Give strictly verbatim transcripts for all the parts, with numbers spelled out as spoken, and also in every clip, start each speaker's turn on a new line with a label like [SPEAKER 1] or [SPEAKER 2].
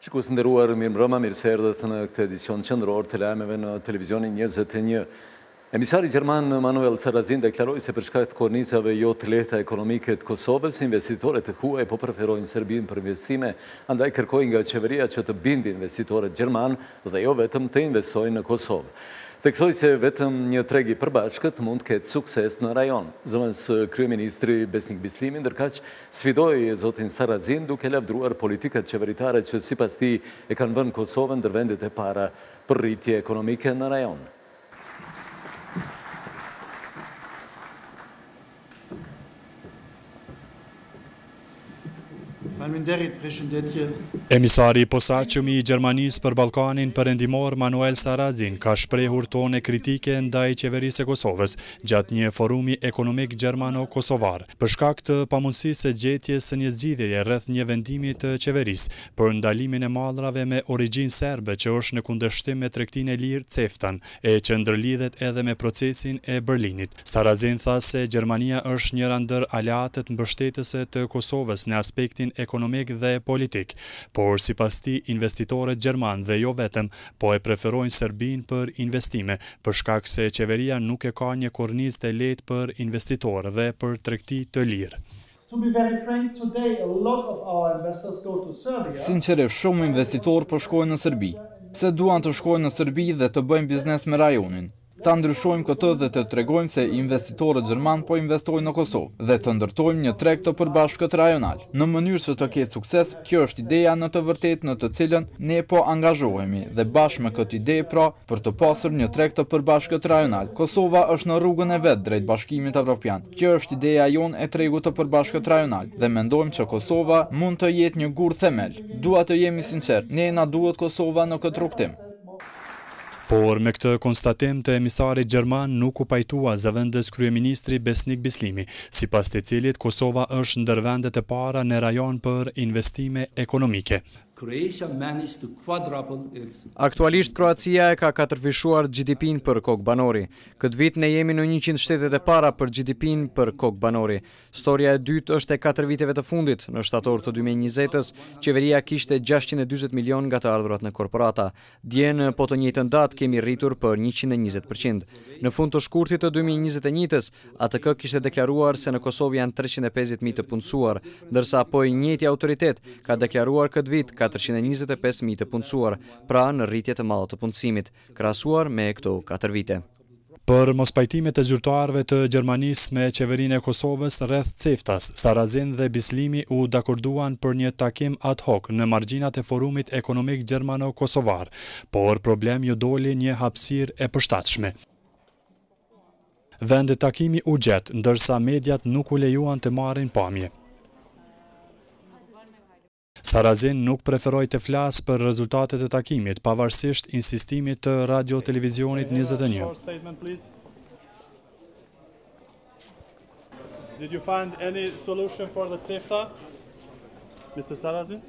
[SPEAKER 1] Shikues të nderuar, mirëmbrëma, mirë se erdhët në këtë edicion qendror të lajmeve në televizionin njëzet e një. Emisari gjerman Manuel Sarrazin deklaroi se për shkak të kornizave jo të lehta ekonomike të Kosovës, investitorët e huaj po preferojnë Serbinë për investime, andaj kërkoi nga qeveria që të bindë investitorët gjerman dhe jo vetëm të investojnë në Kosovë. Theksoi se vetëm një treg i përbashkët mund të ketë sukses në rajon. Zëvendës kryeministri Besnik Bislimi ndërkaq sfidoi zotin Sarrazin duke lavdruar politikat qeveritare që sipas tij e kanë vënë Kosovën ndër vendet e para për rritje ekonomike në rajon.
[SPEAKER 2] Emisari i posaçëm i Gjermanisë për Ballkanin perëndimor Manuel Sarrazin ka shprehur tone kritike ndaj qeverisë së Kosovës gjatë një forumi ekonomik gjermano-kosovar për shkak të pamundësisë së gjetjes së një zgjidhjeje rreth një vendimi të qeverisë për ndalimin e mallrave me origjinë serbe që është në kundërshtim me tregtinë e lirë CEFTA e që ndërlidhet edhe me procesin e Berlinit. Sarrazin tha se Gjermania është njëra ndër aleatët mbështetëse të Kosovës në aspektin ekonomik dhe politik, por sipas tij investitorët gjerman dhe jo vetëm po e preferojnë Serbinë për investime, për shkak se qeveria nuk e ka një kornizë të lehtë për investitorë dhe për tregti të lirë.
[SPEAKER 3] Sinqerisht, shumë investitorë po shkojnë në Serbi. Pse duan të shkojnë në Serbi dhe të bëjnë biznes me rajonin? Ta ndryshojmë këtë dhe të tregojmë se investitorët gjerman po investojnë në Kosovë dhe të ndërtojmë një treg të përbashkët rajonal. Në mënyrë që të ketë sukses, kjo është ideja në të vërtetë në të cilën ne po angazhohemi dhe bashkë me këtë ide pra për të pasur një treg të përbashkët rajonal. Kosova është në rrugën e vet drejt Bashkimit Evropian. Kjo është ideja jonë e tregut të përbashkët rajonal dhe mendojmë që Kosova mund të jetë një gur themel. Dua të jemi sinqert, ne na duhet Kosova në këtë rrugtim.
[SPEAKER 2] Por me këtë konstatim të emisarit gjerman nuk u pajtua zëvendës kryeministri Besnik Bislimi, sipas të cilit Kosova është ndër vendet e para në rajon për investime ekonomike.
[SPEAKER 4] Aktualisht Kroacia e ka katërfishuar G D P-n për kokë banori. Këtë vit ne jemi në njëqind shtetet e para për G D P-n për kokë banori. Storia e dytë është e katër viteve të fundit. Në shtator të dy mijë e njëzet-s, qeveria kishte gjashtëqind e dyzet milion nga të ardhurat në korporata. Dje në po të njëjtën datë kemi rritur për njëqind e njëzet përqind. Në fund të shkurtit të dy mijë e njëzet e një-s, A T K kishte deklaruar se në Kosovë janë treqind e pesëdhjetë mijë të punësuar, ndërsa po i njëjti autoritet ka deklaruar këtë vit katërqind e njëzet e pesë mijë të punësuar, pra në rritje të madhe të punësimit, krahasuar me këto katër vite.
[SPEAKER 2] Për mospajtimet e zyrtarëve të Gjermanisë me qeverinë e Kosovës rreth CEFTA-s, Sarrazin dhe Bislimi u dakorduan për një takim ad hoc në margjinat e forumit ekonomik gjermano-kosovar, por problem ju doli një hapësirë e përshtatshme. Vendi takimi u gjet, ndërsa mediat nuk u lejuan të marrin pamje. Sarrazin nuk preferoi të flasë për rezultatet e takimit, pavarësisht insistimit të radio-televizionit njëzet e një.
[SPEAKER 5] Did you find any solution for the CEFTA, mister Sarrazin?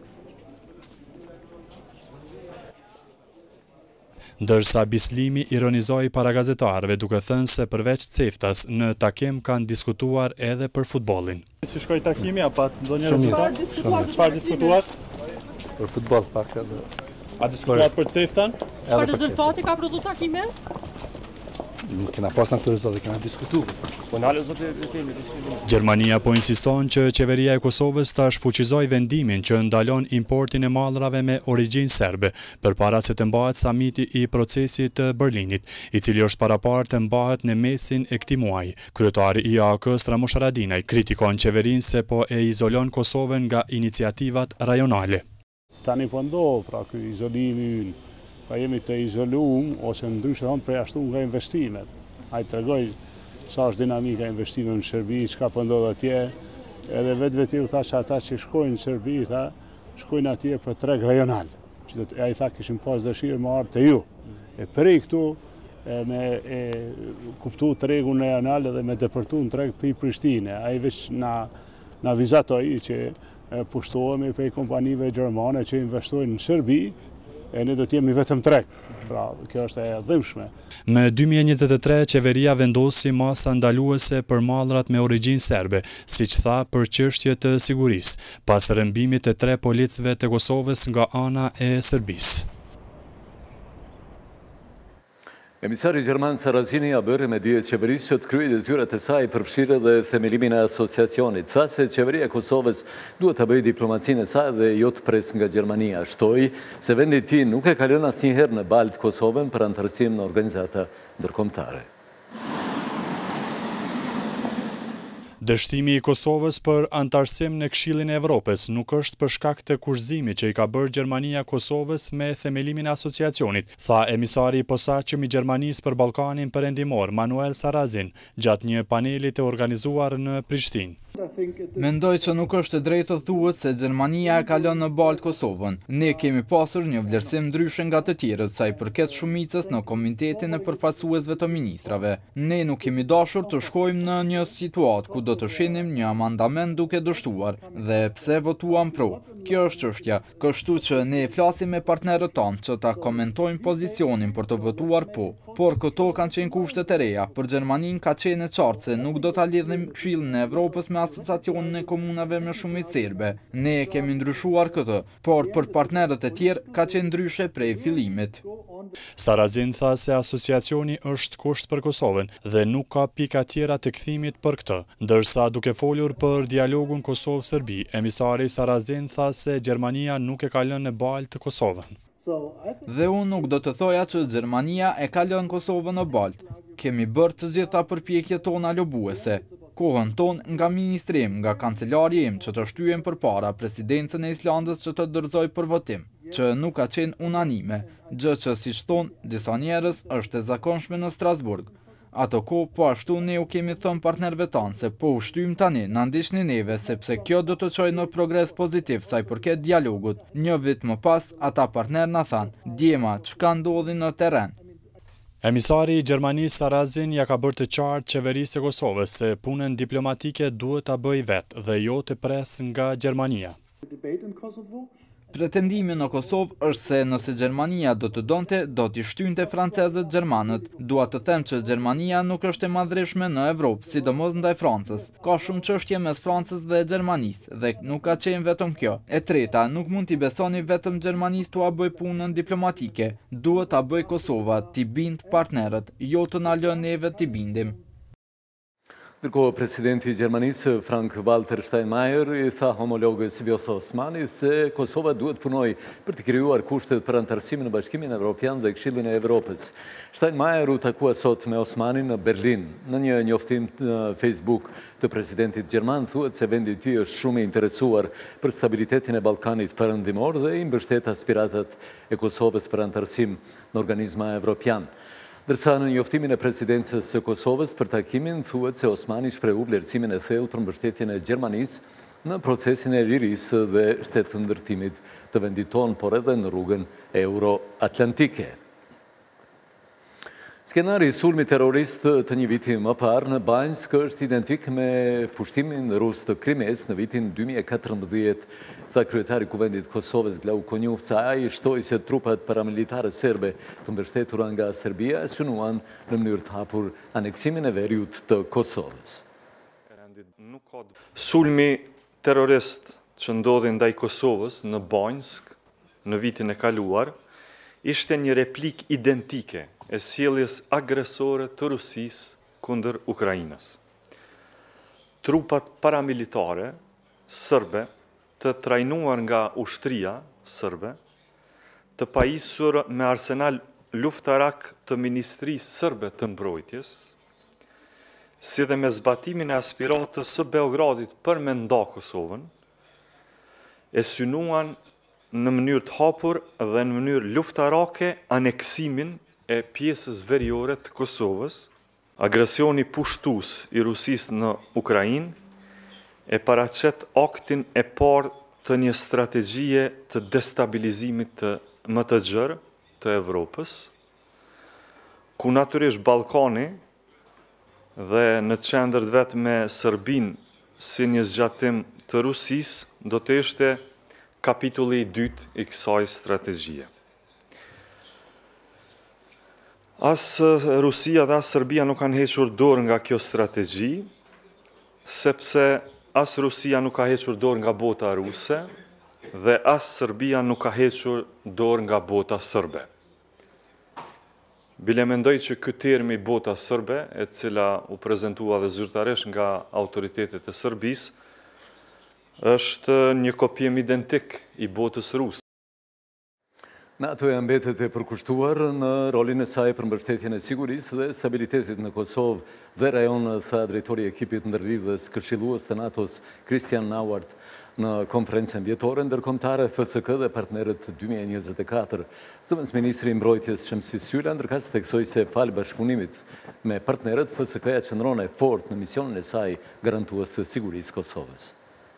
[SPEAKER 2] Ndërsa Bislimi ironizoi para gazetarëve duke thënë se përveç CEFTA-s në takim kanë diskutuar edhe për futbollin.
[SPEAKER 5] Si shkoi takimi apo ndonjë rezultat? Çfarë diskutuat?
[SPEAKER 1] Për futboll pak edhe.
[SPEAKER 5] A diskutuat për CEFTA-n?
[SPEAKER 6] Çfarë rezultati ka prodhu takimi?
[SPEAKER 1] Nuk kena pas në këtë rezultat, kena diskutuar.
[SPEAKER 2] Gjermania po insiston që qeveria e Kosovës ta shfuqizoj vendimin që ndalon importin e mallrave me origjinë serbe, përpara se të mbahet samiti i procesit të Berlinit, i cili është paraparë të mbahet në mesin e këtij muaji. Kryetari i A K-s Ramush Haradinaj kritikon qeverinë se po e izolon Kosovën nga iniciativat rajonale.
[SPEAKER 7] Tani po ndodh pra ky izolimi ynë. Pa jemi të izoluar ose ndryshe thonë përjashtuar nga investimet. Ai tregoj sa është dinamika e investimeve në Serbi, çka po ndodh atje. Edhe vetë vetë u thash ata që shkojnë në Serbi, tha, shkojnë atje për treg rajonal. Që ai tha kishin pas dëshirë më ardh te ju. E prej këtu e me e kuptu tregun rajonal dhe me depërtu në treg për Prishtinë. Ai veç na na vizatoi që pushtohemi për kompanive gjermane që investojnë në Serbi. e ne do t'jemi vetëm treg. Pra, kjo është e dhimbshme.
[SPEAKER 2] Me dy mijë e njëzet e tre, qeveria vendosi masa ndaluese për mallrat me origjinë serbe, siç tha për çështje të sigurisë, pas rrëmbimit të tre policëve të Kosovës nga ana e Serbisë.
[SPEAKER 1] Emisari Gjerman Sarazini a bërë me dijes qeverisë që të kryej detyrat e saj përfshirë dhe themelimin e asociacionit. Tha se qeveria e Kosovës duhet të bëjë diplomacinë e saj dhe jo të pres nga Gjermania. Shtoi se vendi i tij nuk e ka lënë asnjëherë në baltë Kosovën për antarësim në organizata ndërkombëtare.
[SPEAKER 2] Dështimi i Kosovës për antarësim në Këshillin e Evropës nuk është për shkak të kurzimit që i ka bërë Gjermania Kosovës me themelimin e asociacionit, tha emisari i posaçëm i Gjermanisë për Ballkanin Perëndimor, Manuel Sarazin, gjatë një paneli të organizuar në Prishtinë.
[SPEAKER 3] Mendoj që nuk është e drejtë të thuhet se Gjermania e ka lënë në baltë Kosovën. Ne kemi pasur një vlerësim ndryshe nga të tjerët sa i përket shumicës në komitetin e përfaqësuesve të ministrave. Ne nuk kemi dashur të shkojmë në një situatë ku do të shenim një amandament duke dështuar dhe pse votuam pro. Kjo është çështja, kështu që ne flasim me partnerët tanë që ta komentojnë pozicionin për të votuar po, por këto kanë qenë kushtet e reja. Për Gjermaninë ka qenë e qartë se nuk do ta lidhim Këshillin e Evropës me asociacionin e komunave me shumicë serbe. Ne e kemi ndryshuar këtë, por për partnerët e tjerë ka qenë ndryshe prej fillimit.
[SPEAKER 2] Sarazin tha se asociacioni është kusht për Kosovën dhe nuk ka pika tjera të kthimit për këtë. Ndërsa duke folur për dialogun Kosovë-Serbi, emisari Sarazin tha se Gjermania nuk e ka lënë në baltë të Kosovën.
[SPEAKER 3] Dhe unë nuk do të thoja që Gjermania e ka lënë Kosovën në baltë. Kemi bërë të gjitha përpjekjet tona lobuese. Kohën tonë nga ministri im, nga kancelari im që të shtyjem për para presidencën e Islandës që të dërzoj për votim, që nuk ka qenë unanime, gjë që si shtonë disa njerëz është e zakonshme në Strasburg. Ato ko, po ashtu ne u kemi thënë partnerve tanë se po u shtym tani në ndiqni neve sepse kjo do të çojë në progres pozitiv sa i përket dialogut. Një vit më pas, ata partner na thanë, djema, çka ndodhi në terren.
[SPEAKER 2] Emisari i Gjermanisë Sarazin ja ka bërë të qartë qeverisë e Kosovës se punën diplomatike duhet ta bëjë vetë dhe jo të pres nga Gjermania.
[SPEAKER 3] Pretendimi në Kosovë është se nëse Gjermania do të donte, do t'i shtynte francezët gjermanët. Dua të them që Gjermania nuk është e madhreshme në Evropë, sidomos ndaj Francës. Ka shumë çështje mes Francës dhe Gjermanisë dhe nuk ka qenë vetëm kjo. E treta, nuk mund t'i besoni vetëm Gjermanisë t'ua bëj punën diplomatike. Duhet ta bëj Kosova, t'i bind partnerët, jo të na lënë neve t'i bindim.
[SPEAKER 1] Ndërkohë, presidenti i Gjermanisë, Frank-Walter Steinmeier, i tha homologës Vjosa Osmani se Kosova duhet punoj për të krijuar kushtet për antarësimin në Bashkimin Evropian dhe Këshillin e Evropës. Steinmeier u takua sot me Osmanin në Berlin. Në një njoftim në Facebook të presidentit gjerman thuhet se vendi i tij është shumë i interesuar për stabilitetin e Ballkanit Perëndimor dhe i mbështet aspiratat e Kosovës për antarësim në organizma evropian. Ndërsa në njoftimin e presidencës së Kosovës për takimin thuhet se Osmani shprehu vlerësimin e thellë për mbështetjen e Gjermanisë në procesin e lirisë dhe shtetëndërtimit të vendit tonë, por edhe në rrugën euro-atlantike. Skenari i sulmit terrorist të një viti më parë në Banjsk është identik me pushtimin rus të Krimes në vitin dy mijë e katërmbëdhjetë, tha kryetari i Kuvendit Kosovës Vlau Konjufca. Ai shtoi se trupat paramilitare serbe të mbështetura nga Serbia e synuan në mënyrë të hapur aneksimin e veriut të Kosovës.
[SPEAKER 8] Sulmi terrorist që ndodhi ndaj Kosovës në Banjsk në vitin e kaluar ishte një replik identike e sjelljes agresore të Rusisë kundër Ukrainës. Trupat paramilitare serbe të trajnuar nga ushtria serbe, të pajisur me arsenal luftarak të Ministrisë Serbe të Mbrojtjes, si dhe me zbatimin e aspiratës së Beogradit për me nda Kosovën, e synuan në mënyrë të hapur dhe në mënyrë luftarake aneksimin e pjesës veriore të Kosovës. Agresioni pushtues i Rusisë në Ukrainë e paraqet aktin e parë të një strategjie të destabilizimit të më të gjerë të Evropës, ku natyrisht Ballkani dhe në qendër vetë me Serbinë si një zgjatim të Rusisë do të ishte kapitulli i dytë i kësaj strategjie. As Rusia dhe as Serbia nuk kanë hequr dorë nga kjo strategji, sepse as Rusia nuk ka hequr dorë nga bota ruse dhe as Serbia nuk ka hequr dorë nga bota sërbe. Bile mendoj që ky termi bota sërbe, e cila u prezentua dhe zyrtaresh nga autoritetet e Serbisë, është një kopjem identik i botës ruse.
[SPEAKER 1] NATO e mbetet e përkushtuar në rolin e saj për mbështetjen e sigurisë dhe stabilitetit në Kosovë dhe rajon, tha drejtori i ekipit ndërlidhës këshillues të NATO-s Christian Nauert në konferencën vjetore ndërkombëtare F S K dhe partnerët dy mijë e njëzet e katër. Zëvendës ministri i mbrojtjes Shamsi Sylla ndërkaq theksoi se falë bashkëpunimit me partnerët, F S K-ja qëndron e fortë në misionin e saj garantues të sigurisë Kosovës.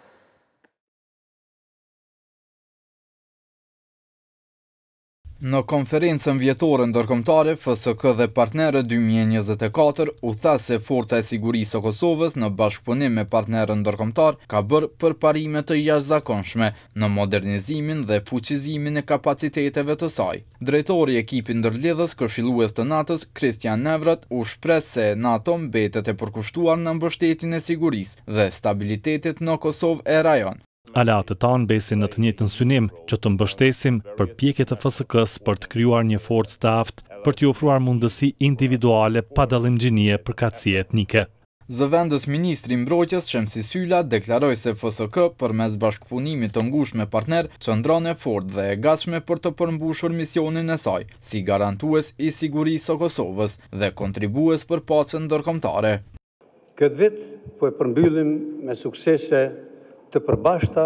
[SPEAKER 3] Në konferencën vjetore ndërkombëtare, F S K dhe partnerët dy mijë e njëzet e katër u tha se Forca e Sigurisë së Kosovës në bashkëpunim me partnerët ndërkombëtar ka bërë përparime të jashtëzakonshme në modernizimin dhe fuqizimin e kapaciteteve të saj. Drejtori i ekipit ndërlidhës këshillues të NATO-s, Christian Nauert, u shpreh se NATO mbetet e përkushtuar në mbështetjen e sigurisë dhe stabilitetit në Kosovë e rajon.
[SPEAKER 9] Aleatët tanë besin në të njëjtën synim që të mbështesim përpjekjet e F S K-s për të krijuar një forcë të aftë për t'i ofruar mundësi individuale pa dallimgjinie përkatësie etnike.
[SPEAKER 3] Zëvendës ministri i mbrojtjes Shamsi Sylla deklaroi se F S K përmes bashkëpunimit të ngushtë me partner qëndron e fortë dhe e gatshme për të përmbushur misionin e saj, si garantues i sigurisë së Kosovës dhe kontribues për paqen ndërkombëtare.
[SPEAKER 10] Këtë vit po e përmbyllim me suksese të përbashkëta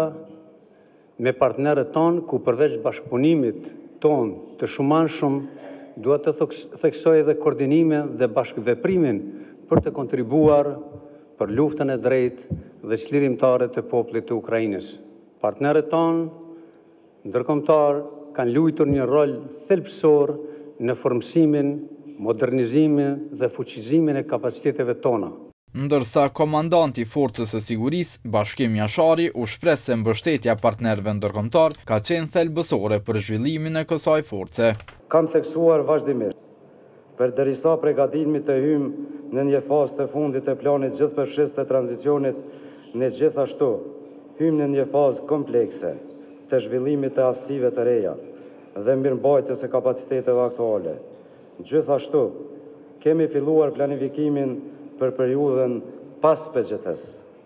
[SPEAKER 10] me partnerët tonë, ku përveç bashkëpunimit tonë të shumanshëm, duhet të theksoj edhe koordinime dhe bashkëveprimin për të kontribuar për luftën e drejtë dhe çlirimtare të popullit të Ukrainës. Partnerët tonë ndërkombëtar kanë luajtur një rol thelbësor në formësimin, modernizimin dhe fuqizimin e kapaciteteve tona.
[SPEAKER 3] Ndërsa komandanti i Forcës së Sigurisë, Bashkim Jashari, u shpreh se mbështetja partnerëve ndërkombëtar ka qenë thelbësore për zhvillimin e kësaj force.
[SPEAKER 10] Kam theksuar vazhdimisht, përderisa përgatitemi të hyjmë në një fazë të fundit të planit gjithëpërfshirës të tranzicionit, ne gjithashtu hyjmë në një fazë komplekse të zhvillimit të aftësive të reja dhe mirëmbajtjes së kapaciteteve aktuale. Gjithashtu kemi filluar planifikimin për periudhën pas P G T-s,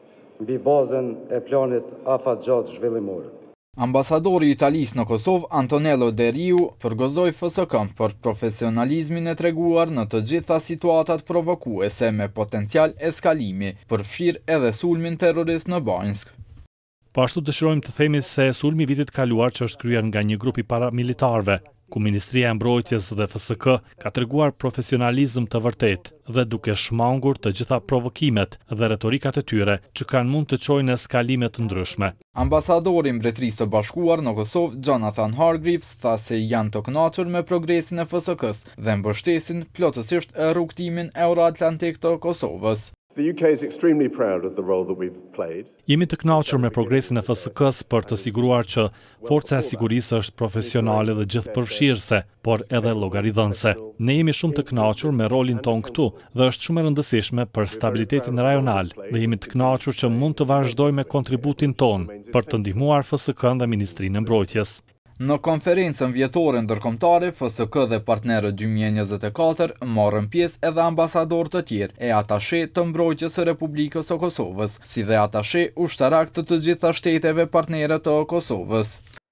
[SPEAKER 10] mbi bazën e planit afatgjat zhvillimor.
[SPEAKER 3] Ambasadori i Italisë në Kosovë, Antonello De Riu, përgëzoi F S K-n për profesionalizmin e treguar në të gjitha situatat provokuese me potencial eskalimi, përfshir edhe sulmin terrorist në Banjsk.
[SPEAKER 9] Po ashtu dëshirojmë të themi se sulmi i vitit kaluar që është kryer nga një grup i paramilitarëve, ku Ministria e Mbrojtjes dhe F S K ka treguar profesionalizëm të vërtet dhe duke shmangur të gjitha provokimet dhe retorikat e tyre që kanë mund të çojnë eskalime të ndryshme.
[SPEAKER 3] Ambasadori i Mbretërisë së Bashkuar në Kosovë, Jonathan Hargreaves, tha se janë të kënaqur me progresin e F S K-s dhe mbështesin plotësisht Rrugtimin Euro-Atlantik të Kosovës.
[SPEAKER 11] The U K is extremely proud of the role that we've played.
[SPEAKER 9] Jemi të kënaqur me progresin e F S K-s për të siguruar që Forca e Sigurisë është profesionale dhe gjithëpërfshirëse, por edhe llogaridhënëse. Ne jemi shumë të kënaqur me rolin ton këtu dhe është shumë e rëndësishme për stabilitetin rajonal dhe jemi të kënaqur që mund të vazhdojmë me kontributin ton për të ndihmuar F S K-n dhe Ministrinë e Mbrojtjes.
[SPEAKER 3] Në konferencën vjetore ndërkombëtare, F S K dhe partnerët dy mijë e njëzet e katër morën pjesë edhe ambasadorë të tjerë e atashe të mbrojtjes së Republikës së Kosovës, si dhe atashe ushtarak të të gjitha shteteve partnere të Kosovës.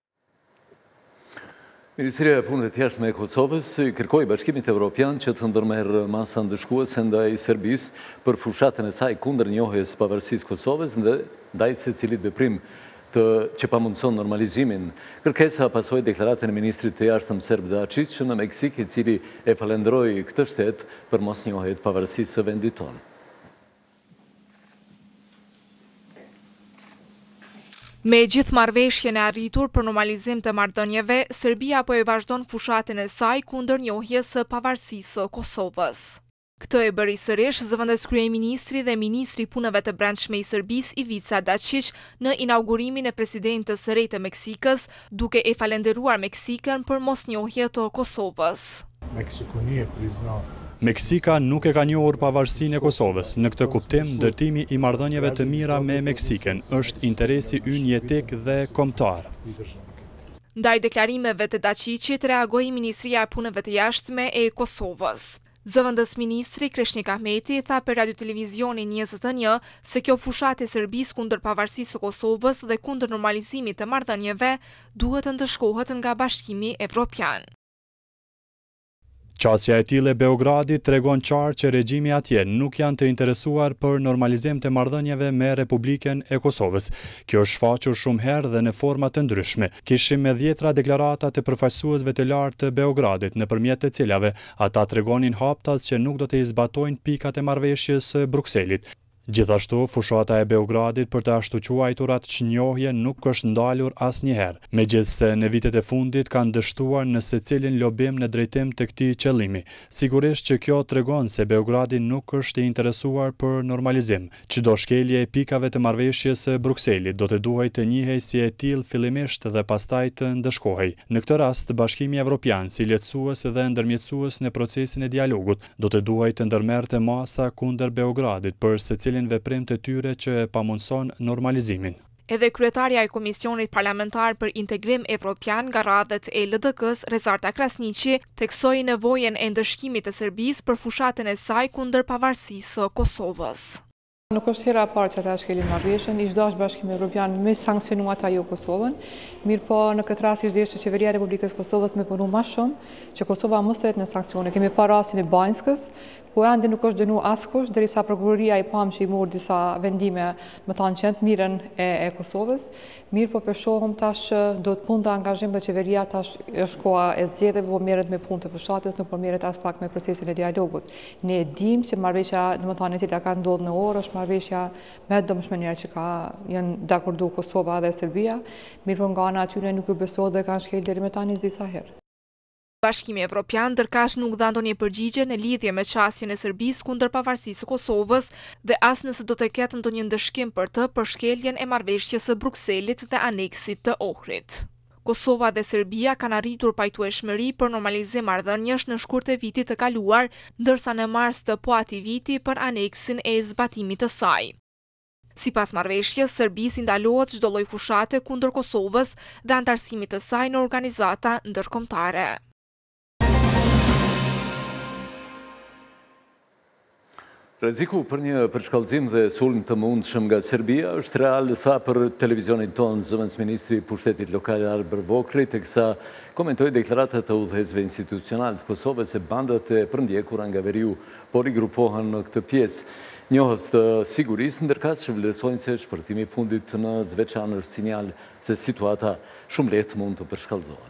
[SPEAKER 1] Ministria e Punëve të Jashtme e Kosovës kërkoi Bashkimit Evropian që të ndërmerrë masa ndëshkuese ndaj Serbisë për fushatën e saj kundër njohjes pavarësisë Kosovës dhe ndaj secilit veprim të që pamundson normalizimin. Kërkesa pasoi deklaratën e ministrit të jashtëm serb Dačić në Meksik, i cili e falenderoi këtë shtet për mosnjohjet pavarësisë së vendit tonë.
[SPEAKER 12] Me gjithë marrëveshjen e arritur për normalizim të marrëdhënieve, Serbia po e vazhdon fushatën e saj kundër njohjes së pavarësisë së Kosovës. Këtë e bëri sërish zëvendës kryeministri dhe ministri i punëve të brendshme i Serbisë Ivica Dačić në inaugurimin e presidentës së re të Meksikës, duke e falenderuar Meksikën për mosnjohje të Kosovës.
[SPEAKER 2] Meksika nuk e ka njohur pavarësinë e Kosovës. Në këtë kuptim, ndërtimi i marrëdhënieve të mira me Meksiken është interesi ynë jetik dhe kombëtar.
[SPEAKER 12] Ndaj deklarimeve të Dačićit reagoi Ministria e Punëve të Jashtme e Kosovës. Zëvendës ministri Kreshnik Ahmeti tha për radio televizionin një zet një se kjo fushat e Serbisë kundër pavarësisë së Kosovës dhe kundër normalizimit të marrëdhënieve duhet të ndëshkohet nga Bashkimi Evropian.
[SPEAKER 2] Qasja e tillë e Beogradit tregon qartë që regjimi atje nuk janë të interesuar për normalizim të marrëdhënieve me Republikën e Kosovës. Kjo është shfaqur shumë herë dhe në forma të ndryshme. Kishim me dhjetra deklarata të përfaqësuesve të lartë të Beogradit, nëpërmjet të cilave ata tregonin haptas që nuk do të i zbatojnë pikat e marrëveshjes së Brukselit. Gjithashtu, fushata e Beogradit për të ashtu quajturat çnjohje nuk është ndalur asnjëherë, megjithse në vitet e fundit kanë dështuar në secilin lobim në drejtim të këtij qëllimi. Sigurisht që kjo tregon se Beogradi nuk është i interesuar për normalizim. Çdo shkelje e pikave të marrëveshjes së Brukselit do të duhej të njihej si e tillë fillimisht dhe pastaj të ndëshkohej. Në këtë rast, Bashkimi Evropian si lehtësues dhe ndërmjetësues në procesin e dialogut do të duhej të ndërmerrte masa kundër Beogradit për secilin veprim të tyre që e pamundson normalizimin.
[SPEAKER 12] Edhe kryetarja e Komisionit Parlamentar për Integrim Evropian nga radhët e L D K-s, Rezarta Krasniqi, theksoi nevojën e ndëshkimit të Serbisë për fushatën e saj kundër pavarësisë së Kosovës.
[SPEAKER 13] Nuk është hera e parë që ata shkelin marrëveshjen, ish dash Bashkimi Evropian me sankcionu ata jo Kosovën, mirë po në këtë rast ish deshte qeveria e Republikës Kosovës me punu më shumë që Kosova mos të jetë në sankcione. Kemi pa rastin e Banjskës, ku ende nuk është dënu askush, derisa prokuroria i pam që i mor disa vendime, më thanë që të mirën e, e Kosovës, mirë po përshohëm tash që do të punë të angazhim dhe qeveria tash është koha e zgjedhjeve, po merret me punë të fushatës, nuk po merret as pak me procesin e dialogut. Ne e dimë që marrëveshja, domethënë e cila ka ndodhur në orë, është marrëveshja me domshmëria që ka janë dakordu Kosova dhe Serbia, mirë po nga ana atyre nuk u besohet dhe kanë shkel deri më tani disa herë.
[SPEAKER 12] Bashkimi Evropian ndërkash nuk dha ndonjë përgjigje në lidhje me qasjen e Serbisë kundër pavarësisë së Kosovës dhe as nëse do të ketë ndonjë ndëshkim për të për shkeljen e marrëveshjes së Brukselit dhe aneksit të Ohrit. Kosova dhe Serbia kanë arritur pajtueshmëri për normalizim marrëdhëniesh në shkurt e vitit të kaluar, ndërsa në mars të po atij viti për aneksin e zbatimit të saj. Sipas marrëveshjes, Serbisë ndalohet çdo lloj fushate kundër Kosovës dhe antarësimit të saj në organizata ndërkombëtare.
[SPEAKER 1] Rreziku për një përshkallëzim dhe sulm të mundshëm nga Serbia është real, tha për televizionin tonë zëvendës ministri i pushtetit lokal Arbër Vokri, teksa komentoi deklaratat e udhëheqësve institucional të Kosovës se bandat e përndjekura nga veriu po rigrupohen në këtë pjesë. Njohës të sigurisë ndërkaq që vlerësojnë se shpërtimi i fundit në Zveçan është sinjal se situata shumë lehtë mund të përshkallëzohet.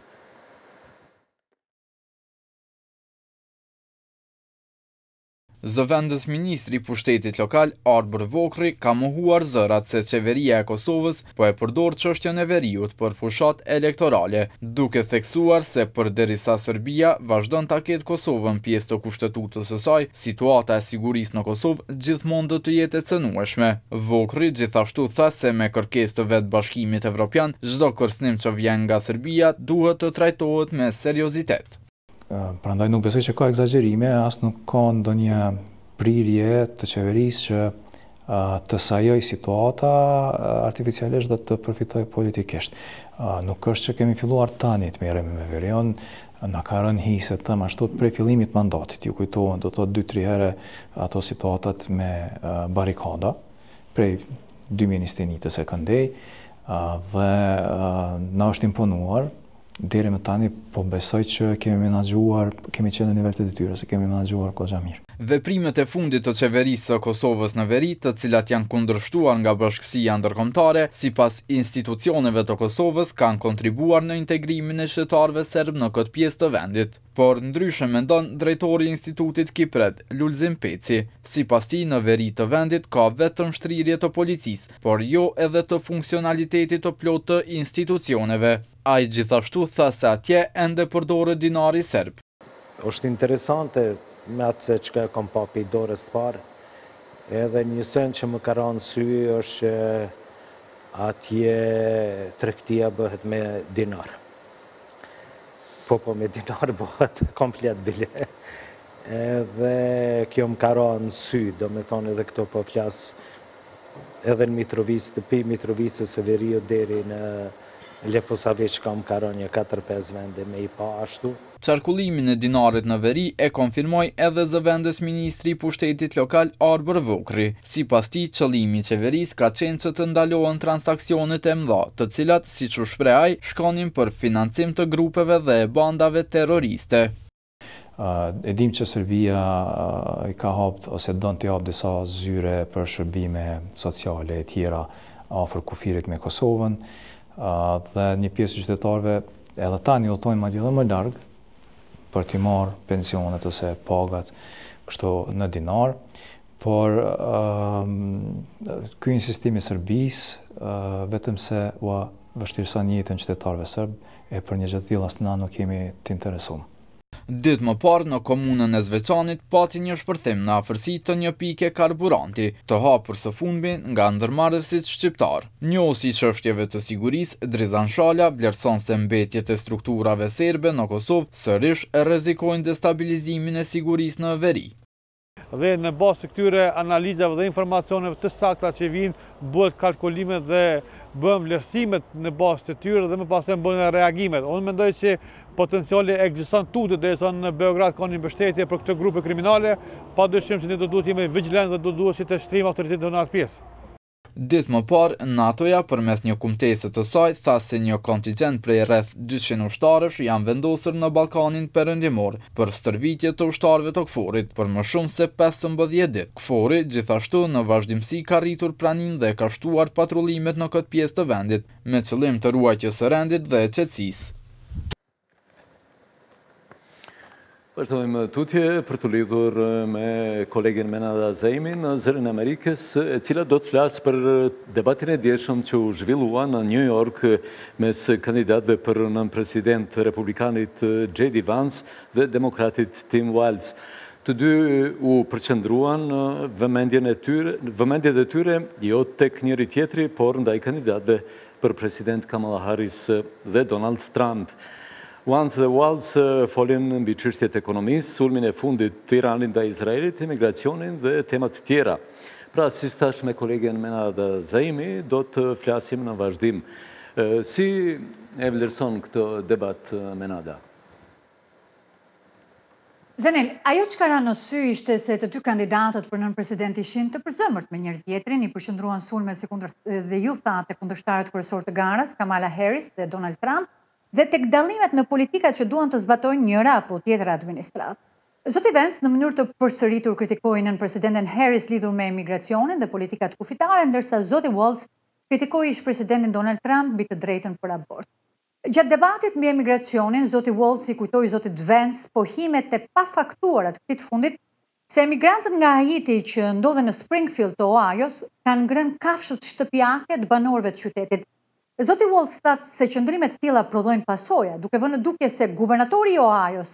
[SPEAKER 3] Zëvendës ministri i pushtetit lokal Arbër Vokri ka mohuar zërat se qeveria e Kosovës po e përdor çështjen e veriut për fushat elektorale, duke theksuar se përderisa Serbia vazhdon ta ketë Kosovën pjesë të kushtetutës së saj, situata e sigurisë në Kosovë gjithmonë do të jetë e cënueshme. Vokri gjithashtu tha se me kërkesë të vetë Bashkimit Evropian, çdo kërcënim që vjen nga Serbia duhet të trajtohet me seriozitet.
[SPEAKER 14] Prandaj nuk besoj që ka egzagjerime, as nuk ka ndonjë prirje të qeverisë që të sajoj situata artificialisht dhe të përfitoj politikisht. Nuk është që kemi filluar tani të merremi me verion, na ka rënë hisë të më ashtu prej fillimit mandatit. Ju kujtohen do të dy tre herë ato situatat me barikada prej dy ministrinitës e këndej dhe na është imponuar. Deri më tani po besoj që kemi menaxhuar, kemi qenë në nivel të detyrës, se kemi menaxhuar goxha mirë.
[SPEAKER 3] Veprimet e fundit të qeverisë së Kosovës në veri, të cilat janë kundërshtuar nga bashkësia ndërkombëtare, sipas institucioneve të Kosovës, kanë kontribuar në integrimin e qytetarëve serb në këtë pjesë të vendit. Por ndryshe mendon drejtori i Institutit Kipret, Lulzim Peci. Sipas tij, në veri të vendit ka vetëm shtrirje të policisë, por jo edhe të funksionalitetit të plotë të institucioneve. Ai gjithashtu tha se atje ende përdoret dinari serb.
[SPEAKER 15] Është interesante me atë se çka kam pa pe dorës të parë. Edhe një sen që më ka rënë sy është që atje tregtia bëhet me dinar. po po me dinar bëhet komplet bile. Edhe kjo më ka ra në sy, do me thonë edhe këto po flas edhe në Mitrovic, të pi Mitrovicës së Veriut deri në Leposaviç ka më ka ra një katër pesë vende me i pa ashtu.
[SPEAKER 3] Qarkullimin e dinarit në veri e konfirmoj edhe zëvendës ministri i pushtetit lokal Arbër Vukri. Sipas tij, qëllimi i qeverisë ka qenë që të ndalohen transaksionet e mëdha, të cilat, siç u shpreh ai, shkonin për financim të grupeve dhe bandave terroriste.
[SPEAKER 14] E dim që Serbia i ka hapt ose don të jap disa zyre për shërbime sociale e tjera afër kufirit me Kosovën, dhe një pjesë e qytetarëve edhe tani udhtojnë madje edhe më larg për t'i marrë pensionet ose pagat kështu në dinar, por ky insistim i Serbisë vetëm se u vështirëson jetën qytetarëve serb, e për një gjë të tillë as na nuk kemi të interesuar.
[SPEAKER 3] Ditë më parë në komunën e Zveçanit pati një shpërthim në afërsi të një pike karburanti, të hapur së fundmi nga ndërmarrësit shqiptar. Njohësi i çështjeve të sigurisë, Drizan Shala vlerëson se mbetjet e strukturave serbe në Kosovë sërish rrezikojnë destabilizimin e sigurisë në veri.
[SPEAKER 16] Dhe në bazë të këtyre analizave dhe informacioneve të sakta që vinë, bëhet kalkulimet dhe bën vlerësimet në bazë të tyre dhe më pas bën reagimet. Unë mendoj që potenciali ekziston tutje derisa në Beograd ka një mbështetje për këtë grupe kriminale, padyshim që ne do duhet jemi vigjilentë dhe do duhet që të shtrim autoritetet në atë pjesë.
[SPEAKER 3] Ditë më parë, NATO-ja përmes një kumtese të saj tha se një kontingjent prej rreth dyqind ushtarësh janë vendosur në Ballkanin Perëndimor për stërvitje të ushtarëve të KFOR-it për më shumë se pesëmbëdhjetë ditë. KFOR-i gjithashtu në vazhdimsi ka rritur praninë dhe ka shtuar patrullimet në këtë pjesë të vendit me qëllim të ruajtjes së rendit dhe qetësisë.
[SPEAKER 1] Vazhdojmë tutje për të lidhur me kolegin Menada Zeimi në Zërin e Amerikës, e cila do të flasë për debatin e djeshëm që u zhvillua në New York mes kandidatëve për nën president republikanit J D Vance dhe demokratit Tim Walz. Të dy u përqendruan vëmendjen e tyre, vëmendjet e tyre jo tek njëri tjetri, por ndaj kandidatëve për president Kamala Harris dhe Donald Trump. Vance dhe Walz folin mbi çështjet ekonomisë, sulmin e fundit të Iranit ndaj Izraelit, imigracionin dhe temat tjera. Pra, si thash me kolegen Menada Zeimi, do të flasim në vazhdim. Si e vlerëson këtë debat, Menada?
[SPEAKER 17] Zenel, ajo që ka ra në sy ishte se të dy kandidatët për nën president ishin të përzëmërt me njëri tjetrin, i përshëndruan sulmet si kundër dhe ju thatë kundërshtarët kryesor të garës, Kamala Harris dhe Donald Trump, dhe tek dallimet në politikat që duan të zbatojnë njëra apo tjetra administratë. Zoti Vance në mënyrë të përsëritur kritikoi nën presidenten Harris lidhur me emigracionin dhe politikat kufitare, ndërsa zoti Walz kritikoi ish presidentin Donald Trump mbi të drejtën për abort. Gjatë debatit mbi emigracionin, zoti Walz i kujtoi zotit Vance pohimet e pafaktuara të këtij fundit se emigrantët nga Haiti që ndodhen në Springfield të Ohio's kanë ngrënë kafshët shtëpiake të banorëve të qytetit. Zoti Walz thatë se qëndrimet të tilla prodhojnë pasoja, duke vënë dukje se guvernatori i Ohio's,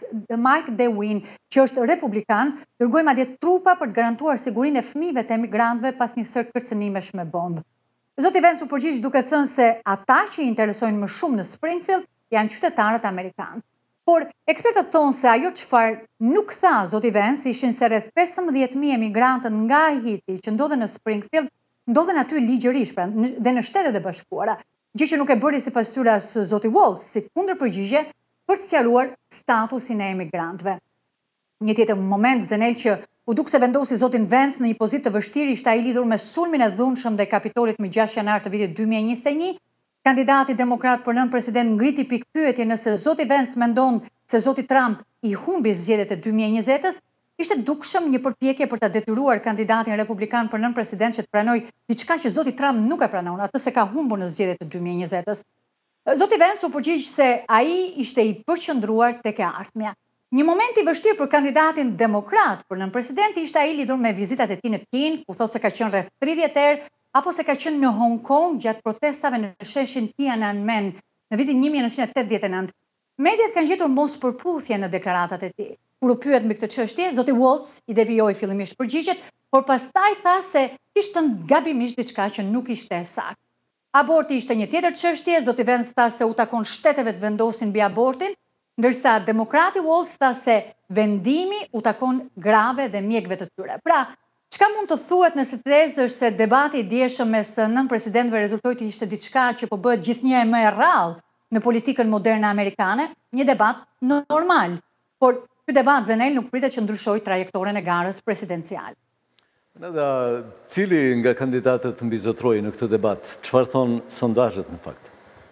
[SPEAKER 17] Mike DeWine, që është republikan, dërgoi madje trupa për të garantuar sigurinë e fëmijëve të emigrantëve pas një sër kërcënimesh me bombë. Zoti Vance u përgjigj duke thënë se ata që i interesojnë më shumë në Springfield janë qytetarët amerikanë. Por ekspertët thonë se ajo çfarë nuk tha zoti Vance ishin se rreth pesëmbëdhjetë mijë emigrantët nga Haiti që ndodhen në Springfield ndodhen aty ligjërisht pra dhe në Shtetet e Bashkuara, gjë që nuk e bëri sipas tyre as zoti Walz si kundërpërgjigje për të sqaruar statusin e emigrantëve. Një tjetër moment Zenel që u duk se vendosi zotin Vance në një pozitë të vështirë ishte ai lidhur me sulmin e dhunshëm ndaj Kapitolit më gjashtë janar të vitit dy mijë e njëzet e një. Kandidati demokrat për nën president ngriti pikpyetje nëse zoti Vance mendon se zoti Trump i humbi zgjedhjet e dy mijë e njëzet-s. Ishte dukshëm një përpjekje për ta detyruar kandidatin republikan për nën president që të pranojë diçka që zoti Trump nuk e pranon, atë se ka humbur në zgjedhjet e dy mijë e njëzet-s. Zoti Vance u përgjigj se ai ishte i përqendruar tek e ardhmja. Një moment i vështirë për kandidatin demokrat për nën president ishte ai lidhur me vizitat e tij në Peking, ku thotë se ka qenë rreth tridhjetë herë, apo se ka qenë në Hong Kong gjatë protestave në sheshin Tiananmen në vitin një mijë e nëntëqind e tetëdhjetë e nëntë. Mediat kanë gjetur mospërputhje në deklaratat e tij. Kur u pyet mbi këtë çështje, zoti Walz i devijoi fillimisht përgjigjet, por pastaj tha se kishte gabimisht diçka që nuk ishte saktë. Aborti ishte një tjetër çështje, zoti Vance tha se u takon shteteve të vendosin mbi abortin, ndërsa demokrati Walls tha se vendimi u takon grave dhe mjekëve të tyre. Pra, çka mund të thuhet në sintezë është se debati i dieshëm mes nën presidentëve rezultoi të ishte diçka që po bëhet gjithnjë e më e rrallë në politikën moderne amerikane, një debat normal. Por ky debat Zenel nuk pritet që ndryshojë trajektoren e garës presidenciale.
[SPEAKER 1] Nëda, cili nga kandidatët mbizotroi në këtë debat, çfarë thon sondazhet në fakt?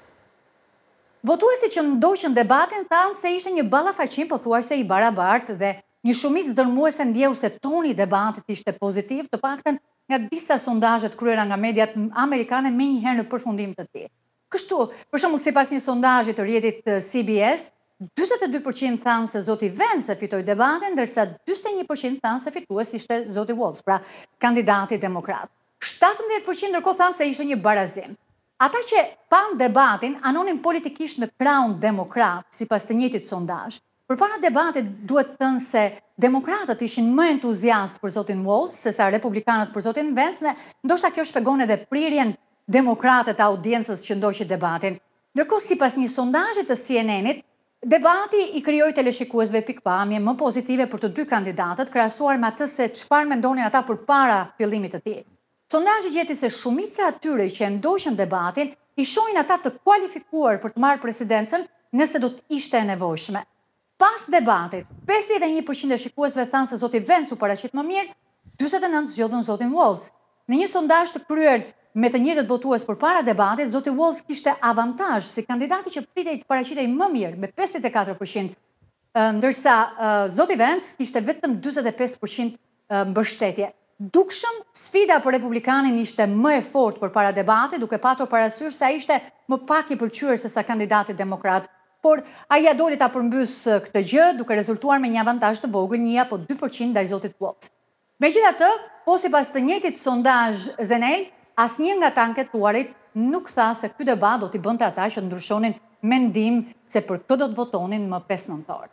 [SPEAKER 17] Votuesit që ndoqën debatin thanë se ishte një ballafaqim pothuajse i barabartë dhe një shumicë dërmuese ndjeu se toni i debatit ishte pozitiv, të paktën nga disa sondazhe të kryera nga mediat amerikane menjëherë në përfundim të tij. Kështu, për shembull, sipas një sondazhi të rrjetit C B S, njëzet e dy përqind thanë se zoti Vance fitoi debatin, ndërsa njëzet e një përqind thanë se fitues ishte zoti Walls, pra kandidati demokrat. shtatëmbëdhjetë përqind ndërkohë thanë se ishte një barazim. Ata që pan debatin anonin politikisht në krahun demokrat, sipas të njëjtit sondazh. Përpara debatit duhet thënë se demokratët ishin më entuziastë për zotin Walls se sa republikanët për zotin Vance, ndoshta kjo shpjegon edhe prirjen demokratët e audiencës që ndoqi debatin. Ndërkohë sipas një sondazhi të C N N-it, debati i krijoi teleshikuesve pikpamje më pozitive për të dy kandidatët, krahasuar me atë se çfarë mendonin ata përpara fillimit të tij. Sondazhi gjeti se shumica atyre që ndoqën debatin i shohin ata të kualifikuar për të marrë presidencën nëse do të ishte e nevojshme. Pas debatit, pesëdhjetë e një përqind e shikuesve thanë se zoti Vance u paraqit më mirë, njëzet e nëntë zgjodhën zotin Walls. Në një sondazh të kryer me të njëjtët votues përpara debatit, zoti Walls kishte avantazh si kandidati që pritej të paraqitej më mirë me pesëdhjetë e katër përqind, ndërsa zoti Vance kishte vetëm njëzet e pesë përqind mbështetje. Dukshëm, sfida për republikanin ishte më e fortë përpara debatit, duke patur parasysh se ai ishte më pak i pëlqyer se sa kandidati demokrat. Por ai doli ta përmbys këtë gjë, duke rezultuar me një avantazh të vogël, një apo dy përqind ndaj zotit Walls. Megjithatë, po sipas të njëjtit sondazh Zenel, asnjë nga të anketuarit nuk tha se ky debat do t'i bënte ata që ndryshonin mendim se për këtë do të votonin më pesë nëntor.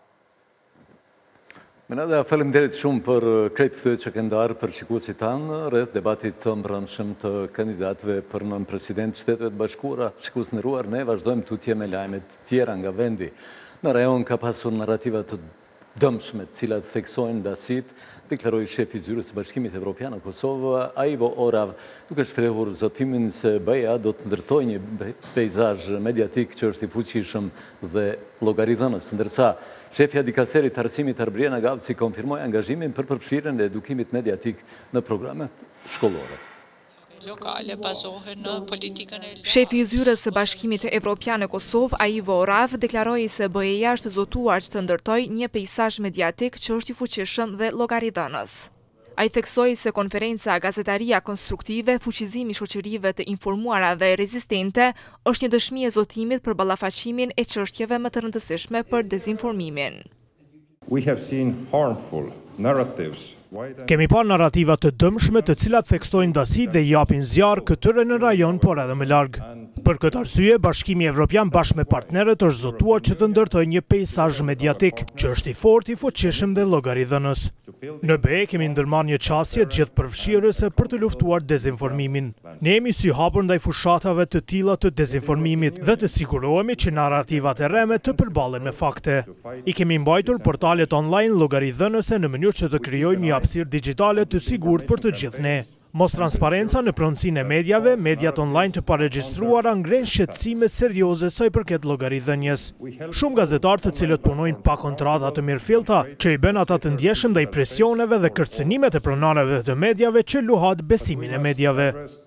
[SPEAKER 1] Menada, faleminderit shumë për krejt këtë që ke ndarë për shikuesit tanë rreth debatit të mbrëmshëm të kandidatëve për nën president Shteteve të Bashkuara. Shikues nderuar, ne vazhdojmë tutje me lajmet tjera nga vendi. Në rajon ka pasur narrativa të dëmshme, të cilat theksojnë ndasit, deklaroi shefi i zyrës së Bashkimit Evropian në Kosovë, Ivo Orav, duke shprehur zotimin se B E A do të ndërtojë një peizazh mediatik që është i fuqishëm dhe llogaridhënës, ndërsa shefja dikasterit të arsimit Arbriana Gavci konfirmoi angazhimin për përfshirjen e edukimit mediatik në programet shkollore.
[SPEAKER 12] Lokale bazohen në politikën e Shefi i zyrës së Bashkimit Evropian në Kosovë, Ivo Orav, deklaroi se B E A është zotuar që të ndërtojë një peizazh mediatik që është i fuqishëm dhe llogaridhënës. Ai theksoi se konferenca Gazetaria Konstruktive, fuqizimi i shoqërive të informuara dhe rezistente, është një dëshmi e zotimit për ballafaqimin e çështjeve më të rëndësishme për dezinformimin.
[SPEAKER 18] We have seen harmful narratives.
[SPEAKER 19] Kemi pa narrativa të dëmshme të cilat theksojnë ndasi dhe japin zjarr këtyre në rajon, por edhe më larg. Për këtë arsye, Bashkimi Evropian bashkë me partnerët është zotuar që të ndërtojë një peizazh mediatik që është i fortë, i fuqishëm dhe llogaridhënës. Në B E kemi ndërmarrë një qasje gjithë përfshirëse për të luftuar dezinformimin. Ne jemi sy hapur ndaj fushatave të tilla të dezinformimit dhe të sigurohemi që narrativat e rreme të përballen me fakte. I kemi mbajtur portalet online llogaridhënëse në mënyrë që të krijojmë një hapësirë digjitale të sigurt për të gjithë ne. Mos transparenca në pronësinë e medjave, mediat online të paregjistruara ngren shqetësime serioze sa i përket llogaridhënies. Shumë gazetarë të cilët punojnë pa kontrata të mirëfillta, që i bën ata të ndjeshëm ndaj presioneve dhe kërcënimet e pronarëve të medjave që luhat besimin e medjave.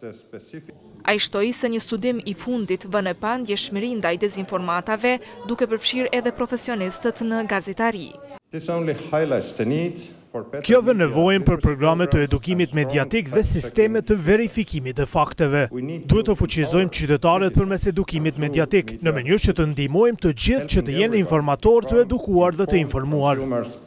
[SPEAKER 12] Ai shtoi se një studim i fundit vënë pa ndjeshmëri ndaj dezinformatave, duke përfshirë edhe profesionistët në gazetari.
[SPEAKER 19] Kjo vë nevojën për programe të edukimit mediatik dhe sisteme të verifikimit të fakteve. Duhet të fuqizojmë qytetarët përmes edukimit mediatik, në mënyrë që të ndihmojmë të gjithë që të jenë informatorë të edukuar dhe të informuar.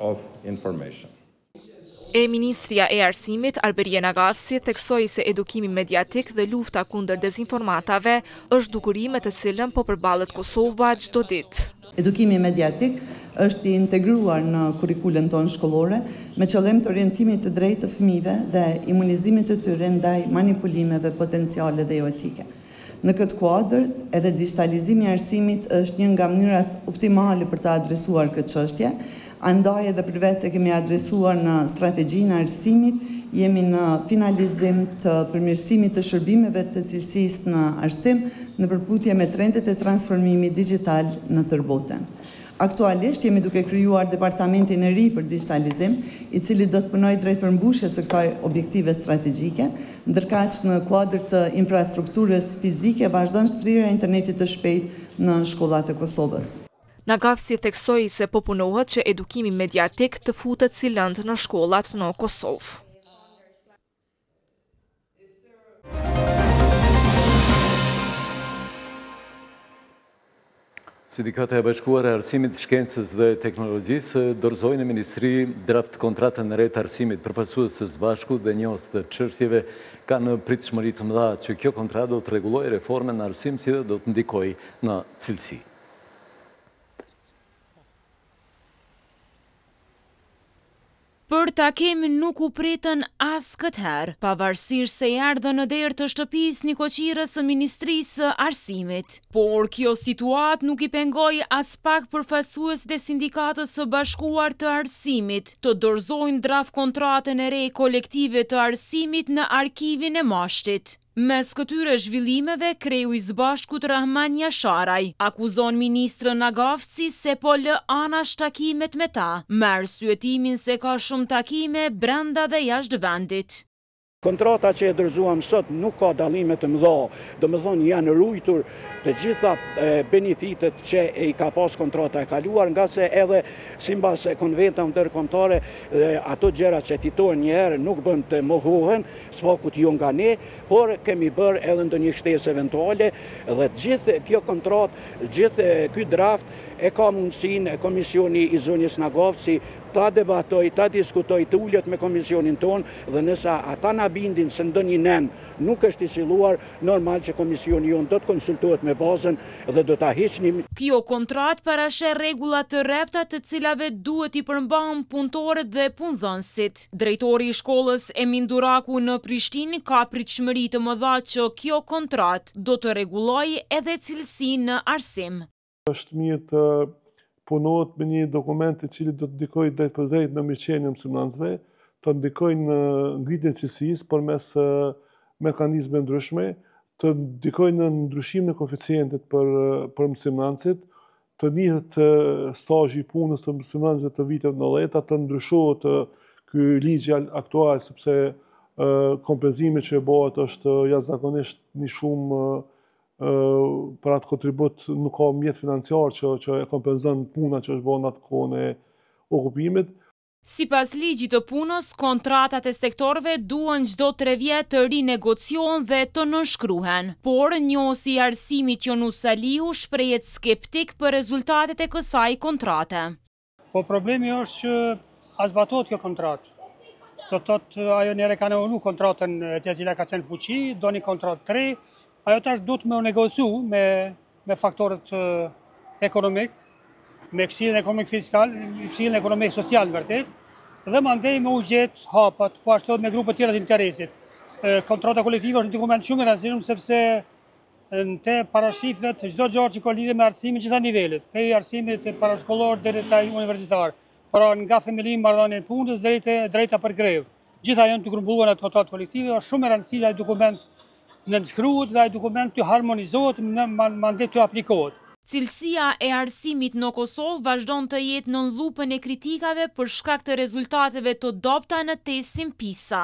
[SPEAKER 12] E Ministria e Arsimit, Arbriana Gavci, theksoi se edukimi mediatik dhe lufta kundër dezinformatave është dukuri me të cilën po përballet Kosova çdo ditë.
[SPEAKER 20] Edukimi mediatik është i integruar në kurrikulën tonë shkollore me qëllim të orientimit të drejtë të fëmijëve dhe imunizimit të tyre ndaj manipulimeve potenciale dhe jo etike. Në këtë kuadër, edhe digitalizimi i arsimit është një nga mënyrat optimale për të adresuar këtë çështje, andaj edhe përveç se kemi adresuar në strategjinë e arsimit, jemi në finalizim të përmirësimit të shërbimeve të cilësisë në arsim në përputhje me trendet e transformimit digital në tërë botën. Aktualisht jemi duke krijuar departamentin e ri për digitalizim, i cili do të punojë drejt përmbushjes së kësaj objektive strategjike, ndërkaq në kuadër të infrastrukturës fizike vazhdon shtrirja e internetit të shpejtë në shkollat e Kosovës.
[SPEAKER 12] Nagafci theksoi se po punohet që edukimi mediatik të futet si lëndë në shkollat në Kosovë.
[SPEAKER 1] Sindikata e Bashkuar e Arsimit, Shkencës dhe Teknologjisë dorëzoi në Ministri draft kontratën e re të arsimit përfaqësues së bashku dhe njohës të çështjeve kanë pritshmëri të mëdha që kjo kontratë do të rregullojë reformën në arsim si dhe do të ndikojë në cilësi.
[SPEAKER 21] Për takim nuk u pritën as këtë herë, pavarësisht se erdhë në derë të shtëpisë një koqirës së Ministrisë së Arsimit. Por kjo situatë nuk i pengoi as pak përfaqësuesit e Sindikatës së Bashkuar të Arsimit të dorëzojnë draft kontratën e re kolektive të arsimit në arkivin e Mashtit. Mes këtyre zhvillimeve, kreu i zbashkut Rahman Jasharaj akuzon ministrën Nagafci se po lë anash takimet me ta, me arsyetimin se ka shumë takime brenda dhe jashtë vendit.
[SPEAKER 22] Kontrata që e dorëzuam sot nuk ka dallime të mëdha, domethënë janë ruajtur të gjitha benefitet që i ka pas kontrata e kaluar, nga se edhe sipas konventave ndërkombëtare ato gjëra që fitohen një herë nuk bën të mohohen, s'fakut jo nga ne, por kemi bërë edhe ndonjë shtesë eventuale dhe gjithë kjo kontratë, gjithë ky draft e ka mundësinë komisioni i zonës Nagafci ta debatoj, ta diskutoj, të ullet me komisionin tonë dhe nësa ata na bindin se ndonjë nen nuk është i silluar, normal që komisioni jonë do të konsultohet me bazën dhe do ta hiqnim.
[SPEAKER 21] Kjo kontratë parasheh rregulla të rrepta të cilave duhet i përmbahen punëtorët dhe punëdhënësit. Drejtori i shkollës Emin Duraku në Prishtinë ka pritshmëri të mëdha që kjo kontratë do të rregullojë edhe cilësinë në arsim.
[SPEAKER 23] Është mirë të punohet me një dokument i cili do të ndikojë drejt për drejt në mirëqenien e mësimdhënësve, të ndikojë në ngritjen e cilësisë përmes mekanizme ndryshme, të ndikojë në ndryshimin e koeficientit për për mësimdhënësit, të nihet stazhi i punës të mësimdhënësve të viteve të nëntëdhjetë, të ndryshohet ky ligj aktual sepse kompenzimi që bëhet është jashtëzakonisht një shumë për atë kontribut nuk ka mjet financiar që, që e kompenzon puna që është bërë në atë kohën e okupimit.
[SPEAKER 21] Sipas ligjit të punës, kontratat e sektorëve duhen çdo tre vjet të rinegociohen dhe të nënshkruhen. Por njohësi i arsimit Jonus Salihu shprehet skeptik për rezultatet e kësaj kontrate.
[SPEAKER 24] Po problemi është që as zbatohet kjo kontratë. Do të thotë ajo njerë ka nënu kontratën e cila ka qenë fuqi, do një kontratë tre. Ajo tash duhet me negociu me, me faktorët uh, ekonomik, me këshillin ekonomik fiskal, këshillin ekonomik social në vërtet, dhe mandej me u gjetë hapat, po ashtu me grupet tjera të interesit. E, kontrata kolektive është një dokument shumë i rëndësishëm sepse në te parashifet çdo gjë që ka lidhje me arsimin gjitha nivelet, prej arsimit parashkollor deri te universitar, pra nga themelimi marrëdhënien e punës deri te drejta për grevë. Gjitha janë të grumbulluara në kontratë kolektive, është shumë e rëndësishme ai dokument në nënshkruhet dhe ai dokument të harmonizohet në mandat të aplikohet.
[SPEAKER 21] Cilësia e arsimit në Kosovë vazhdon të jetë nën llupën e kritikave për shkak të rezultateve të dobta në testin PISA.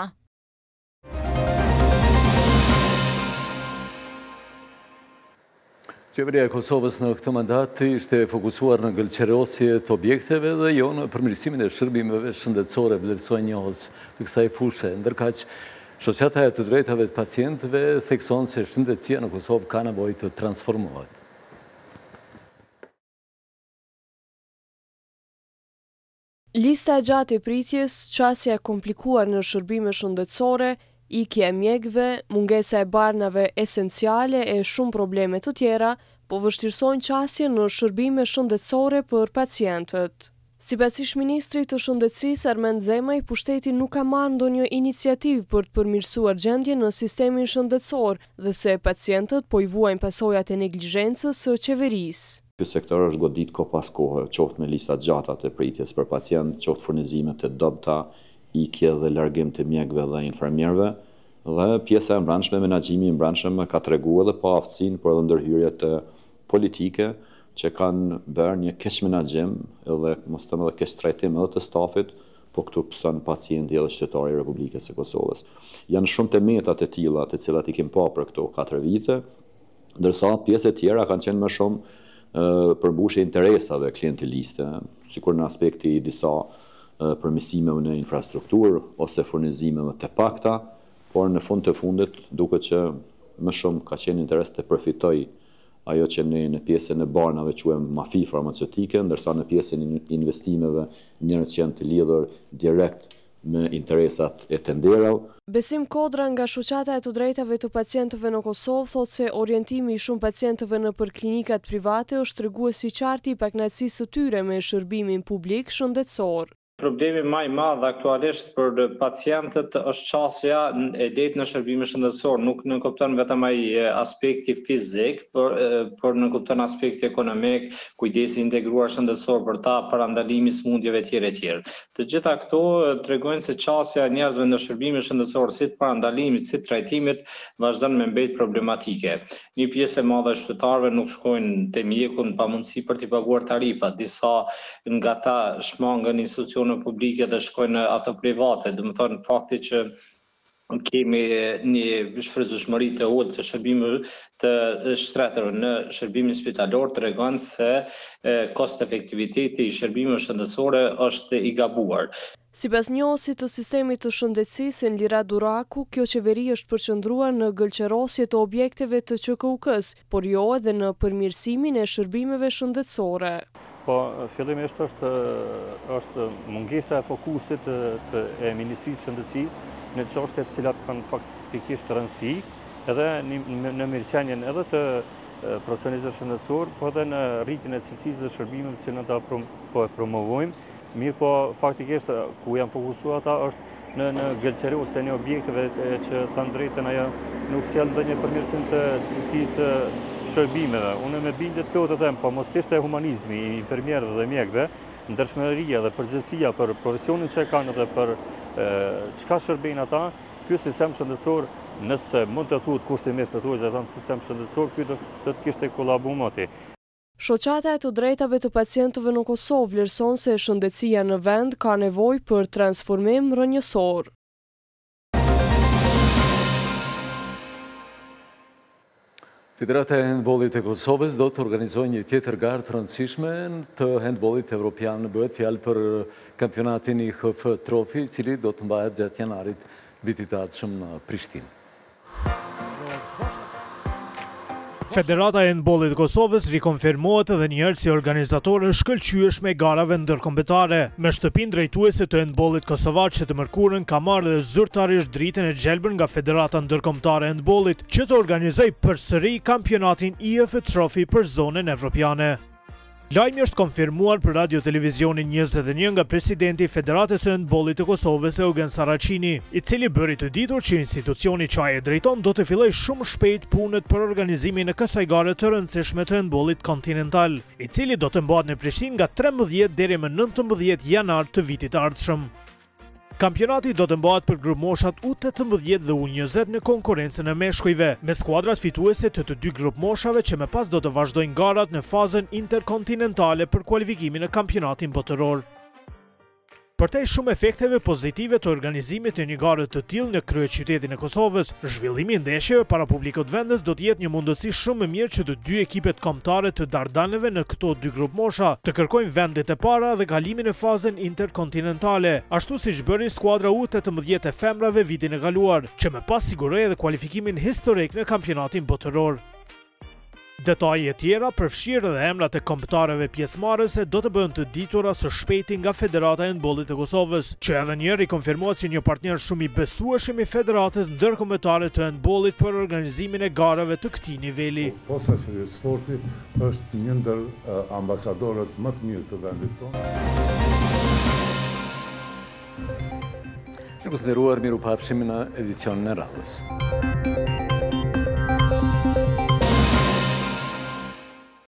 [SPEAKER 1] Qeveria e Kosovës në këtë mandat ishte fokusuar në gëlqerosje të objekteve dhe jo në përmirësimin e shërbimeve shëndetësore, vlerësoi njohës të kësaj fushë, ndërkaq Shoqata e të drejtave të pacientëve thekson se shëndetësia në Kosovë ka nevojë të transformohet.
[SPEAKER 25] Lista e gjatë e pritjes, qasja e komplikuar në shërbime shëndetësore, ikja e mjekëve, mungesa e barnave esenciale e shumë probleme të tjera, po vështirësojnë qasjen në shërbime shëndetësore për pacientët. Sipas ish-ministrit të shëndetësisë Armend Zemaj, pushteti nuk ka marrë ndonjë iniciativë për të përmirësuar gjendjen në sistemin shëndetësor dhe se pacientët po i vuajnë pasojat e neglizhencës së qeverisë.
[SPEAKER 4] Ky sektor është godit ko pas kohë, qoftë me lista gjata të pritjes për pacient, qoftë furnizimet të dobta, ikje dhe largim të mjekëve dhe infermierëve, dhe pjesa e mbrëmshme, menaxhimi i mbrëmshëm ka treguar edhe pa aftësinë për ndërhyrje të politike që kanë bërë një keq menaxhim edhe mos të më dhe keq trajtim edhe të stafit, po këtu pëson pacienti edhe qytetari i Republikës së Kosovës. Janë shumë të metat e tilla të cilat i kemi pa për këto katër vite, ndërsa pjesë e tjera kanë qenë më shumë përmbushje interesave klienteliste, sikur në aspekti i disa përmirësimeve në infrastrukturë ose furnizimeve të pakta, por në fund të fundit duket që më shumë ka qenë interes të përfitoj ajo që ne në pjesën e barnave quajmë mafi farmaceutike, ndërsa në pjesën e investimeve njerëzit janë të lidhur direkt me interesat e tenderave.
[SPEAKER 25] Besim Kodra nga Shoqata e të drejtave të pacientëve në Kosovë thotë se orientimi i shumë pacientëve në për klinikat private është treguesi i qartë i pakënaqësisë së tyre me shërbimin publik shëndetësor.
[SPEAKER 5] Problemi më i madh aktualisht për pacientët është çësia e lehtë në shërbimin shëndetësor, nuk në kupton vetëm ai aspekti fizik, por por në kupton aspekti ekonomik, kujdesi integruar shëndetësor për ta, parandalimi i smundjeve etj etj. Të gjitha këto tregojnë se çësia e njerëzve në shërbimin shëndetësor, si të parandalimit, si të trajtimit, vazhdon me mbet problematike. Një pjesë e madhe e qytetarëve nuk shkojnë te mjeku pa mundësi për të paguar tarifat, disa nga ta shmangën institucione në publike dhe shkojnë ato private, dhe më thonë fakti që kemi një shfrytëzueshmëri të ulët të shërbimit të shtretër në shërbimin spitalor tregon se kost efektiviteti i shërbimeve shëndetësore është i gabuar.
[SPEAKER 25] Sipas njohusit të sistemit të shëndetësisë Enlira Duraku, kjo qeveri është përqendruar në gëlqerosje të objekteve të Q K U K-s, por jo edhe në përmirësimin e shërbimeve shëndetësore.
[SPEAKER 9] Po, fillimisht është, është mungesa e fokusit të, të e Ministrisë së Shëndetësisë në çështje të cilat kanë faktikisht rëndësi, edhe në, në mirëqenien edhe të profesionistëve shëndetësor, po edhe në rritjen e cilësisë dhe shërbimeve që ne ta prom, po e promovojmë. Mirë po, faktikisht ku janë fokusuar ata është në, në gëlqerosje e një objekteve që të drejtën ajo nuk sjell ndonjë përmirësim të cilësisë shërbimeve. Unë me bindje të plotë të them, po mos thjesht e humanizmi i infermierëve dhe mjekëve, ndershmëria dhe përgjegjësia për profesionin që kanë dhe për e, çka shërbejnë ata, ky sistem shëndetësor, nëse mund të thuhet kushtimisht të thuhet se është sistem shëndetësor, ky do të kishte kollabumoti.
[SPEAKER 25] Shoqata e të drejtave të pacientëve në Kosovë vlerëson se shëndetësia në vend ka nevojë për transformim rrënjësor.
[SPEAKER 1] Federata e handbollit e Kosovës do të organizojë një tjetër garë të rëndësishme të handbollit evropian. Bëhet fjalë për kampionatin i H F Trophy, i cili do të mbahet gjatë janarit vitit të ardhshëm në Prishtinë.
[SPEAKER 19] Federata e handbollit e Kosovës rikonfirmohet edhe njëherë si organizatore shkëlqyeshme e garave ndërkombëtare. Me shtëpinë drejtuese të handbollit kosovar që të mërkurën ka marrë dhe zyrtarisht dritën e gjelbër nga Federata Ndërkombëtare e Handbollit që të organizojë përsëri kampionatin I F Trophy për zonën evropiane. Lajmi është konfirmuar për radio televizionin njëzet e një nga presidenti i Federatës së handbollit të Kosovës Eugen Saracini, i cili bëri të ditur që institucioni që ai e drejton do të fillojë shumë shpejt punët për organizimin e kësaj gare të rëndësishme të handbollit kontinental, i cili do të mbahet në Prishtinë nga trembëdhjetë deri më nëntëmbëdhjetë janar të vitit të ardhshëm. Kampionati do të mbahet për grupmoshat U tetëmbëdhjetë dhe U njëzet në konkurrencën e meshkujve, me skuadrat fituese të të dy grupmoshave që më pas do të vazhdojnë garat në fazën interkontinentale për kualifikimin në kampionatin botëror. Përtej shumë efekteve pozitive të organizimit të një gare të tillë në kryeqytetin e Kosovës, zhvillimi i ndeshjeve para publikut vendes do të jetë një mundësi shumë e mirë që të dy ekipet kombëtare të Dardanëve në këto dy grupmosha të kërkojnë vendet e para dhe kalimin në fazën interkontinentale, ashtu siç bëri skuadra U tetëmbëdhjetë e femrave vitin e kaluar, që më pas siguroi edhe kualifikimin historik në kampionatin botëror. Detaje tjera përfshirë dhe emrat e kombëtarëve pjesëmarrëse do të bëhen të ditura së shpejti nga Federata e Handbollit e Kosovës, që edhe një herë i konfirmohet si një partner shumë i besueshëm i Federatës ndërkombëtare të handbollit për organizimin e garave të këtij niveli.
[SPEAKER 6] Posa Shërbim Sporti është një ndër ambasadorët më të mirë të vendit tonë.
[SPEAKER 1] Të konsideruar, miru pafshim në edicionin e radhës.